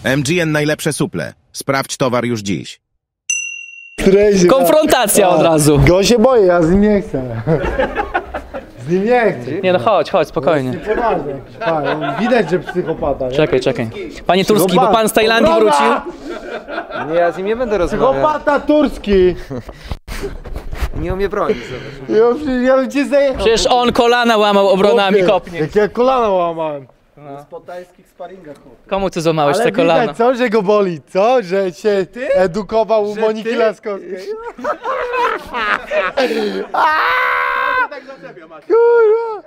MGN najlepsze suple. Sprawdź towar już dziś. Konfrontacja od razu. Go się boję, ja z nim nie chcę. Z nim nie chcę. Nie no, chodź, spokojnie. Widać, że psychopata. Nie? Czekaj. Panie Turski, bo pan z Tajlandii wrócił. Nie, ja z nim nie będę rozmawiał. Psychopata turski! Nie umie bronić. Ja bym cię zajechał. Przecież on kolana łamał obronami, kopnie. Jak ja kolana łamałem. Po tajskich sparingach. Komu ty złamałeś Ale te kolana? widać, co, że go boli, co? Że się edukował u Moniki Laskowskiej. Kurwa!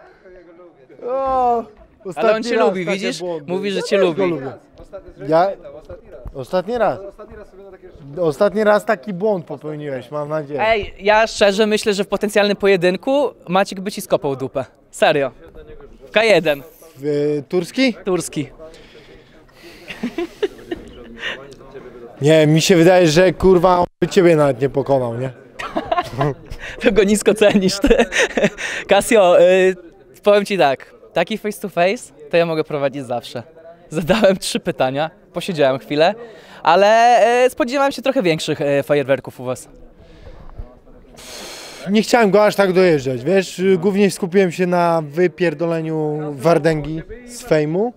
Ale on cię lubi, widzisz? Mówi, że cię lubi. Ja? Ostatni raz. Ostatni raz taki błąd popełniłeś, mam nadzieję. Ej, ja szczerze myślę, że w potencjalnym pojedynku Maciek by ci skopał dupę. Serio. K1. Turski? Turski. Nie, mi się wydaje, że kurwa on by ciebie nawet nie pokonał, nie? To go nisko cenisz, ty. Casio, powiem ci tak. Taki face to face to ja mogę prowadzić zawsze. Zadałem 3 pytania, posiedziałem chwilę, ale spodziewałem się trochę większych fajerwerków u was. Nie chciałem go aż tak dojeżdżać, wiesz, głównie skupiłem się na wypierdoleniu Wardęgi z fejmu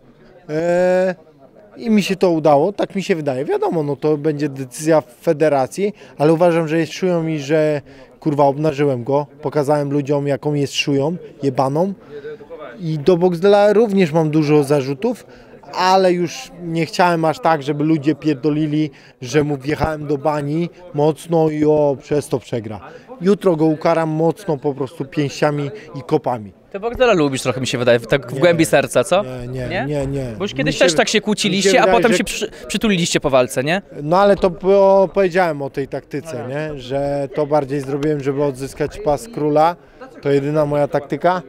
i mi się to udało, tak mi się wydaje. Wiadomo, no to będzie decyzja federacji, ale uważam, że jest szują i że kurwa obnażyłem go, pokazałem ludziom jaką jest szują, jebaną i do Boxdela również mam dużo zarzutów, ale już nie chciałem aż tak, żeby ludzie pierdolili, że mu wjechałem do bani mocno i przez to przegra. Jutro go ukaram mocno po prostu pięściami i kopami. Ty Boxdela lubisz trochę, mi się wydaje, tak w głębi serca, co? Nie. Bo już kiedyś też tak się kłóciliście, a potem się przytuliliście po walce, nie? No ale to powiedziałem o tej taktyce, nie? Że to bardziej zrobiłem, żeby odzyskać pas króla. To jedyna moja taktyka.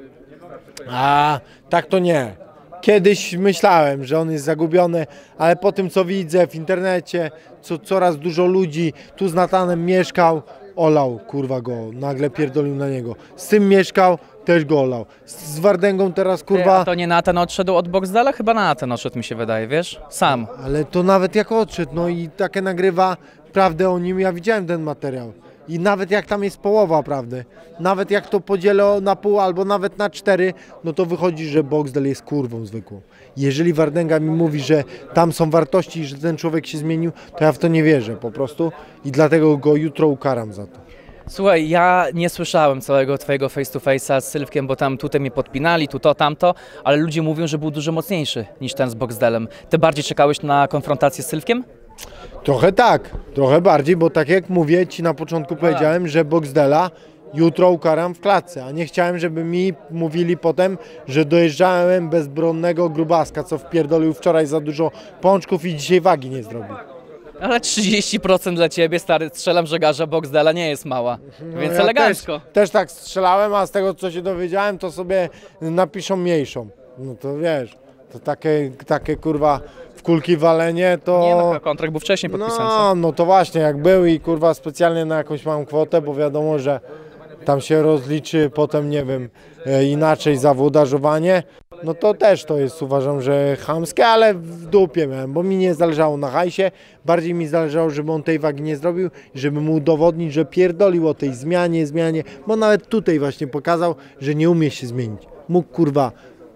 A tak to nie. Kiedyś myślałem, że on jest zagubiony, ale po tym co widzę w internecie, coraz dużo ludzi tu z Natanem mieszkał, olał kurwa go, nagle pierdolił na niego. Z tym mieszkał, też go olał. Z Wardęgą teraz kurwa... A to nie Natan odszedł od Boxdela? Chyba Natan odszedł, mi się wydaje, wiesz? Sam. Ale to nawet jak odszedł, no i takie nagrywa prawdę o nim, ja widziałem ten materiał. I nawet jak tam jest połowa prawdy, nawet jak to podzielę na pół albo nawet na 4, no to wychodzi, że Boxdel jest kurwą zwykłą. Jeżeli Wardęga mi mówi, że tam są wartości i że ten człowiek się zmienił, to ja w to nie wierzę po prostu i dlatego go jutro ukaram za to. Słuchaj, ja nie słyszałem całego twojego face to face'a z Sylwkiem, bo tam tutaj mnie podpinali, tu to, tamto, ale ludzie mówią, że był dużo mocniejszy niż ten z Boxdelem. Ty bardziej czekałeś na konfrontację z Sylwkiem? Trochę tak, trochę bardziej, bo tak jak mówię ci na początku powiedziałem, że Boxdela jutro ukaram w klatce, a nie chciałem, żeby mi mówili potem, że dojeżdżałem bezbronnego grubaska, co wpierdolił wczoraj za dużo pączków i dzisiaj wagi nie zrobił. Ale 30% dla ciebie, stary, strzelam żegarza Boxdela nie jest mała, więc ja elegancko. Też tak strzelałem, a z tego co się dowiedziałem, to sobie napiszą mniejszą. No to wiesz, to takie kurwa w kulki walenie to... Nie no, kontrakt był wcześniej podpisany. No to właśnie, jak był i kurwa specjalnie na jakąś małą kwotę, bo wiadomo, że tam się rozliczy potem, nie wiem, inaczej za włodarzowanie, no to też to jest, uważam, że chamskie, ale w dupie miałem, bo mi nie zależało na hajsie, bardziej mi zależało, żeby on tej wagi nie zrobił, żeby mu udowodnić, że pierdolił o tej zmianie, bo nawet tutaj właśnie pokazał, że nie umie się zmienić. Mógł kurwa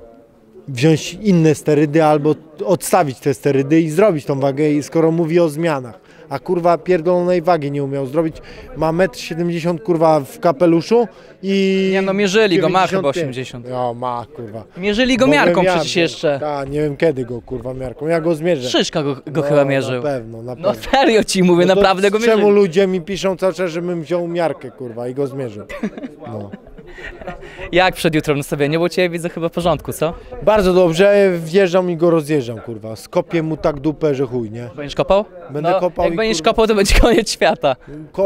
wziąć inne sterydy albo odstawić te sterydy i zrobić tą wagę, skoro mówi o zmianach. A kurwa pierdolonej wagi nie umiał zrobić. Ma 1,70 m kurwa w kapeluszu i... Nie no, mierzyli go, ma 95. chyba 80. No ma kurwa. Mierzyli go miarką przecież jeszcze. Tak, nie wiem kiedy go kurwa miarką, ja go zmierzę. Szyszka go chyba mierzył. Na pewno. No serio ci mówię, No naprawdę go mierzyli. Czemu ludzie mi piszą cały czas, żebym wziął miarkę kurwa i go zmierzył? No. Jak przed jutrem nastawienie? Bo ciebie widzę chyba w porządku, co? Bardzo dobrze, wjeżdżam i go rozjeżdżam kurwa. Skopię mu tak dupę, że chuj, nie? Będziesz kopał? Będę kopał jak i będziesz kurwa, kopał, to będzie koniec świata.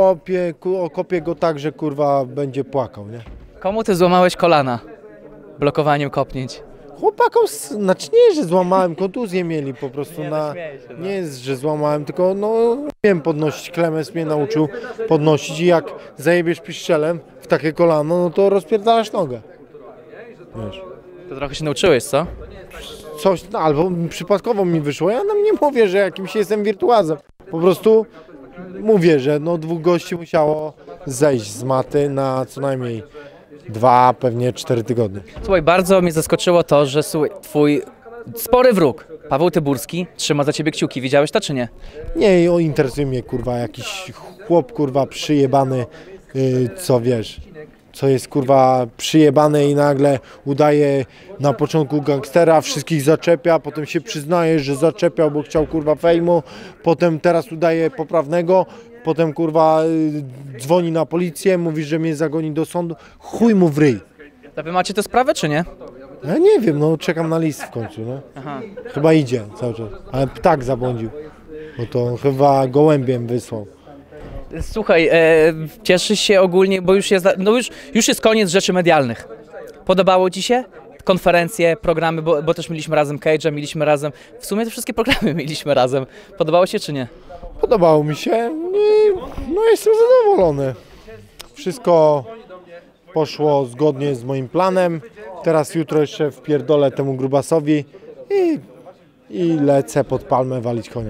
kopię go tak, że kurwa będzie płakał, nie? Komu ty złamałeś kolana? Blokowaniem kopnięć. Chłopakom, znaczy nie, że złamałem, kontuzję mieli po prostu nie jest, że złamałem, tylko no wiem podnosić, Klemens mnie nauczył podnosić i jak zajebiesz piszczelem w takie kolano, no to rozpierdalasz nogę. Wiesz. To trochę się nauczyłeś, co? coś, no, albo przypadkowo mi wyszło. Ja nam nie mówię, że jakimś jestem wirtuazem. Po prostu mówię, że no 2 gości musiało zejść z maty na co najmniej 2, pewnie 4 tygodnie. Słuchaj, bardzo mnie zaskoczyło to, że twój spory wróg, Paweł Tyburski, trzyma za ciebie kciuki. Widziałeś to czy nie? Nie, interesuje mnie kurwa jakiś chłop kurwa przyjebany, co wiesz, co jest kurwa przyjebany i nagle udaje na początku gangstera, wszystkich zaczepia, potem się przyznaje, że zaczepiał, bo chciał kurwa fejmu, potem teraz udaje poprawnego, potem kurwa dzwoni na policję, mówi, że mnie zagoni do sądu, chuj mu w ryj. To wy macie tę sprawę czy nie? Ja nie wiem, no czekam na list w końcu, no. Aha. Chyba idzie cały czas, ale ptak zabłądził, bo to chyba gołębiem wysłał. Słuchaj, cieszysz się ogólnie, bo już jest, no już jest koniec rzeczy medialnych. Podobało ci się? Konferencje, programy, bo też mieliśmy razem Cage'a, mieliśmy razem, w sumie te wszystkie programy mieliśmy razem. Podobało się czy nie? Podobało mi się i no jestem zadowolony. Wszystko poszło zgodnie z moim planem. Teraz jutro jeszcze wpierdolę temu grubasowi i lecę pod palmę walić konia.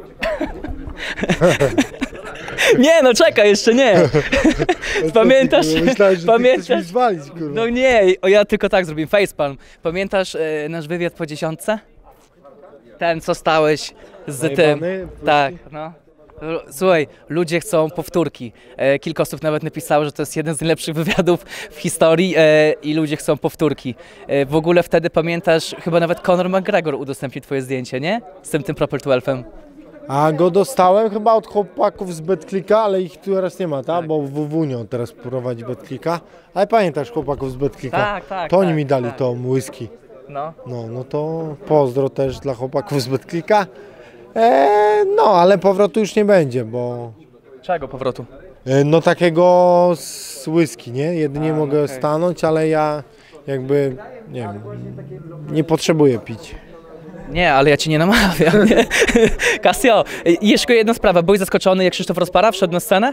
Nie, no czekaj, jeszcze nie. Pamiętasz? Myślałem, że Pamiętasz? ty chcesz mi zwalić, kurwa. No nie, ja tylko tak zrobiłem, facepalm. Pamiętasz nasz wywiad po 10? Ten, co stałeś z tym. Zajebany? Tak, no. Słuchaj, ludzie chcą powtórki. Kilka osób nawet napisało, że to jest jeden z najlepszych wywiadów w historii i ludzie chcą powtórki. W ogóle wtedy pamiętasz, chyba nawet Conor McGregor udostępnił twoje zdjęcie, nie? Z tym Proper 12. A go dostałem chyba od chłopaków z BetClicka, ale ich tu teraz nie ma, tak? Bo WWNio teraz prowadzi BetClicka. Ale pamiętasz chłopaków z BetClicka? Tak, tak. To oni tak, mi dali tak. tą whisky. No. No to pozdro też dla chłopaków z BetClicka. No, ale powrotu już nie będzie, bo Czego powrotu? no takiego z whisky, nie? Jedynie mogę stanąć, ale ja jakby, nie wiem, nie potrzebuję pić. Nie, ale ja ci nie namawiam, nie? Casio, jeszcze jedna sprawa. Byłeś zaskoczony, jak Krzysztof Rozpara wszedł na scenę?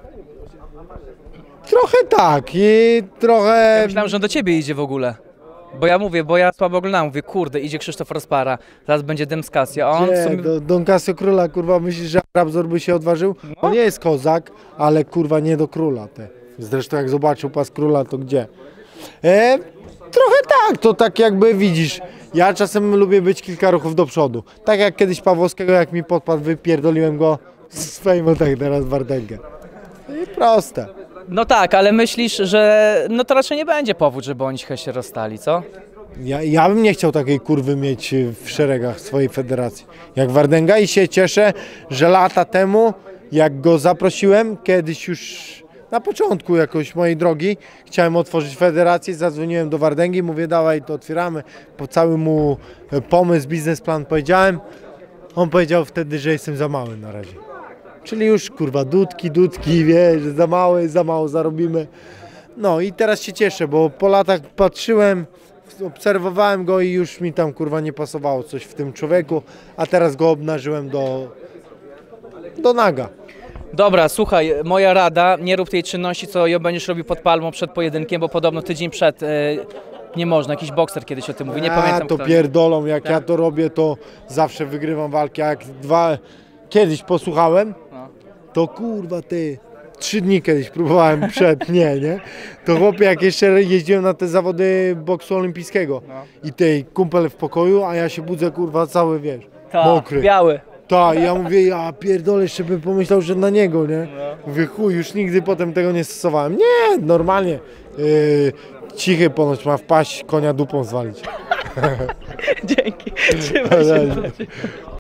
Trochę tak i trochę... Myślałem, że on do ciebie idzie w ogóle. Bo ja słabo oglądałem, mówię, kurde, idzie Krzysztof Rozpara, zaraz będzie dym z Casio, a on w Nie, sumie... Don Casio króla, kurwa, myślisz, że Rabzor by się odważył? On nie jest kozak, ale kurwa nie do króla. Zresztą jak zobaczył pas króla, to gdzie? Trochę tak, to tak jakby widzisz, ja czasem lubię być kilka ruchów do przodu. Tak jak kiedyś Pawłowskiego, jak mi podpadł, wypierdoliłem go z fejmu, tak teraz Wardęgę. I proste. No tak, ale myślisz, że no to raczej nie będzie powód, żeby oni się rozstali, co? Ja bym nie chciał takiej kurwy mieć w szeregach swojej federacji jak Wardęga i się cieszę, że lata temu, jak go zaprosiłem, kiedyś już na początku jakoś mojej drogi, chciałem otworzyć federację, zadzwoniłem do Wardęgi, mówię dawaj to otwieramy, po cały mu pomysł, biznesplan powiedziałem, on powiedział wtedy, że jestem za mały na razie. Czyli już kurwa dudki, wiesz, za mało zarobimy. No i teraz się cieszę, bo po latach patrzyłem, obserwowałem go i już mi tam kurwa nie pasowało coś w tym człowieku, a teraz go obnażyłem do naga. Dobra, słuchaj, moja rada, nie rób tej czynności, co ją będziesz robił pod palmą przed pojedynkiem, bo podobno tydzień przed nie można, jakiś bokser kiedyś o tym mówi, nie pamiętam To kto. pierdolą, jak ja to robię, to zawsze wygrywam walki, a jak kiedyś posłuchałem, to kurwa ty, 3 dni kiedyś próbowałem przed, nie? To chłopie, jak jeszcze jeździłem na te zawody boksu olimpijskiego i tej kumpel w pokoju, a ja się budzę kurwa cały, wiesz, mokry. Biały. Tak, ja mówię, ja pierdolę, jeszcze bym pomyślał, że na niego, nie? Mówię, chuj, już nigdy potem tego nie stosowałem. Nie, normalnie. Cichy ponoć ma wpaść, konia dupą zwalić. Dzięki. Trzymaj się.